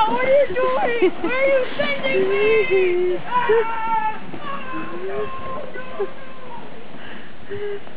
what are you doing? Where are you sending me? Ah! No, no, no.